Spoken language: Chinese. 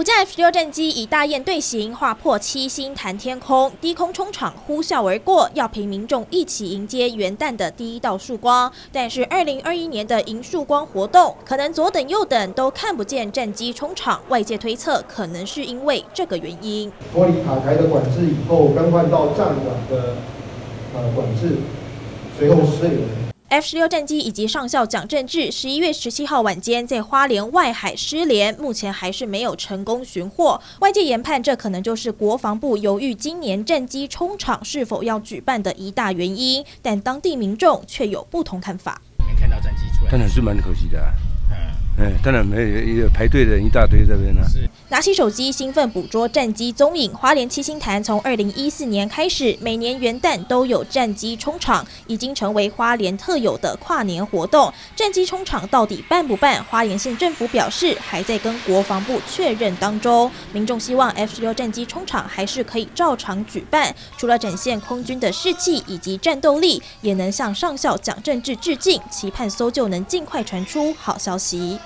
架 F-16战机以大雁队形划破7星谈天空，低空冲场呼啸而过，要陪民众一起迎接元旦的第一道曙光。但是2021年的迎曙光活动，可能左等右等都看不见战机冲场，外界推测可能是因为这个原因。 脱离塔台的管制以后，更换到站管的管制，随后失联。 F-16战机以及上校蒋正治11月17号晚间在花莲外海失联，目前还是没有成功寻获。外界研判，这可能就是国防部犹豫今年战机冲场是否要举办的一大原因。但当地民众却有不同看法。 没看到战机出来， 当然是蛮可惜的啊。当然没有排队的人一大堆这边呢。 拿起手机兴奋捕捉战机踪影，花莲七星潭从2014年开始，每年元旦都有战机冲场，已经成为花莲特有的跨年活动。战机冲场到底办不办？花莲县政府表示还在跟国防部确认当中。民众希望 F-16战机冲场还是可以照常举办，除了展现空军的士气以及战斗力，也能向上校蒋正治致敬，期盼搜救能尽快传出好消息。